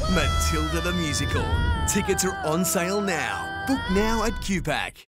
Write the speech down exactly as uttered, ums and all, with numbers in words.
Matilda the Musical. Tickets are on sale now. Book now at Q PAC.